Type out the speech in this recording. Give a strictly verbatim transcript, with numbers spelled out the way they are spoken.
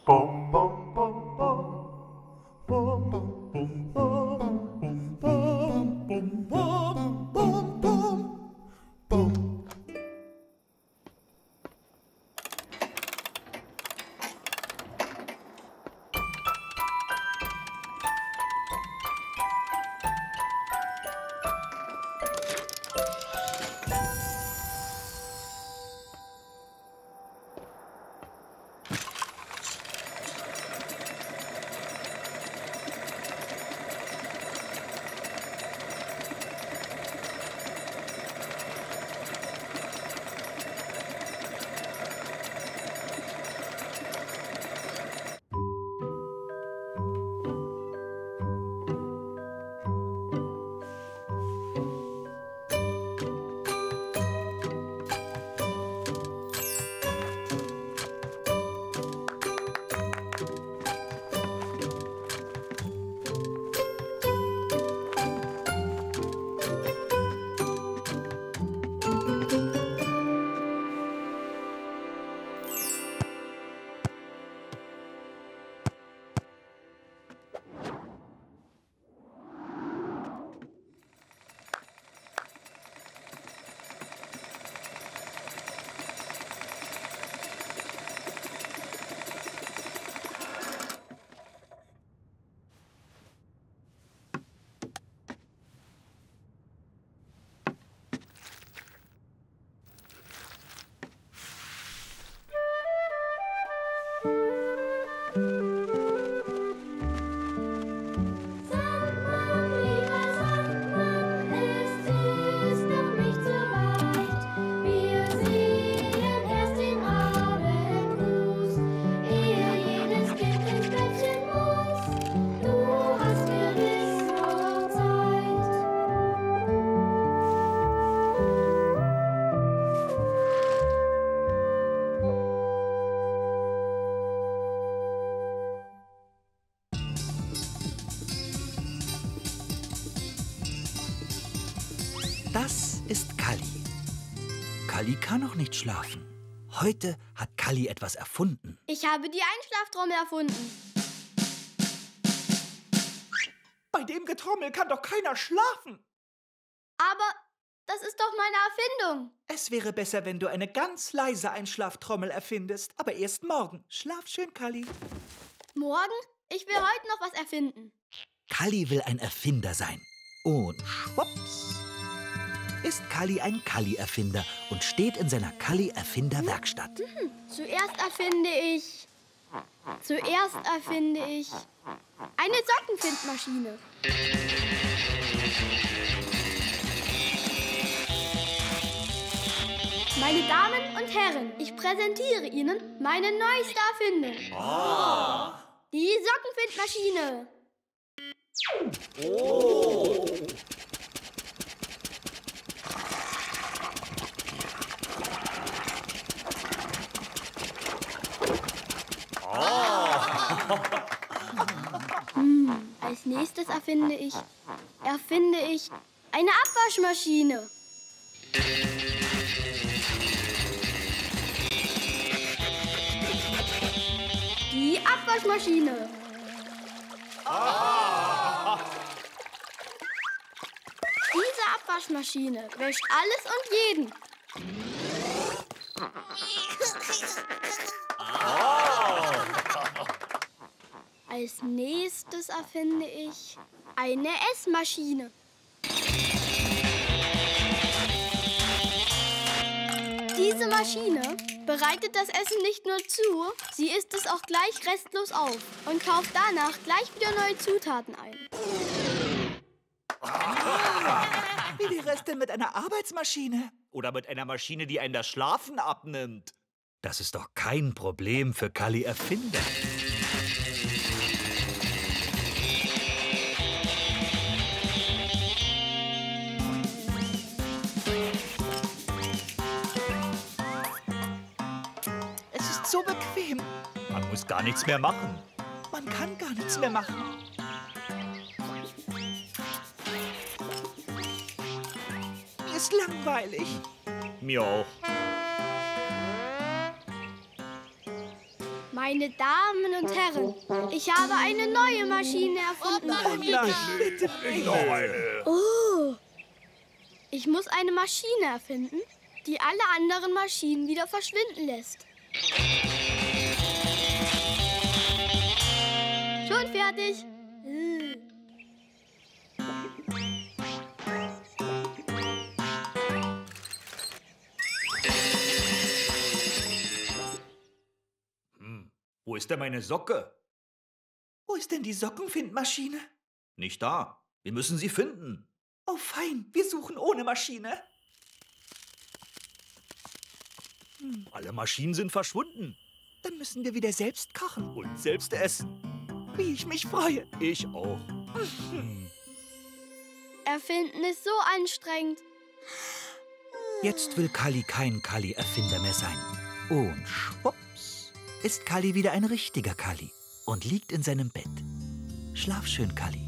Bum, bum, bum, bum. Bum, bum, bum, bum. Bum, bum, bum, bum, bum. Bum. Das ist Kalli. Kalli kann noch nicht schlafen. Heute hat Kalli etwas erfunden. Ich habe die Einschlaftrommel erfunden. Bei dem Getrommel kann doch keiner schlafen. Aber das ist doch meine Erfindung. Es wäre besser, wenn du eine ganz leise Einschlaftrommel erfindest. Aber erst morgen. Schlaf schön, Kalli. Morgen? Ich will heute noch was erfinden. Kalli will ein Erfinder sein. Und schwupps ist Kalli ein Kalli-Erfinder und steht in seiner Kalli-Erfinder-Werkstatt. Hm, zuerst erfinde ich... Zuerst erfinde ich... eine Sockenfindmaschine. Meine Damen und Herren, ich präsentiere Ihnen meine neueste Erfindung. Oh. Die Sockenfindmaschine. Oh. Hm, als nächstes erfinde ich, erfinde ich eine Abwaschmaschine. Die Abwaschmaschine. Ah. Diese Abwaschmaschine wäscht alles und jeden. Als nächstes erfinde ich eine Essmaschine. Diese Maschine bereitet das Essen nicht nur zu, sie isst es auch gleich restlos auf und kauft danach gleich wieder neue Zutaten ein. Wie wäre es denn mit einer Arbeitsmaschine? Oder mit einer Maschine, die einen das Schlafen abnimmt? Das ist doch kein Problem für Kalli-Erfinder. Es ist so bequem. Man muss gar nichts mehr machen. Man kann gar nichts mehr machen. Mir ist langweilig. Mir auch. Meine Damen und Herren, ich habe eine neue Maschine erfunden. Nein, bitte nicht. Oh. Ich muss eine Maschine erfinden, die alle anderen Maschinen wieder verschwinden lässt. Schon fertig. Hm, wo ist denn meine Socke? Wo ist denn die Sockenfindmaschine? Nicht da. Wir müssen sie finden. Oh, fein. Wir suchen ohne Maschine. Alle Maschinen sind verschwunden. Dann müssen wir wieder selbst kochen. Und selbst essen. Wie ich mich freue. Ich auch. Erfinden ist so anstrengend. Jetzt will Kalli kein Kalli-Erfinder mehr sein. Und schwupps ist Kalli wieder ein richtiger Kalli und liegt in seinem Bett. Schlaf schön, Kalli.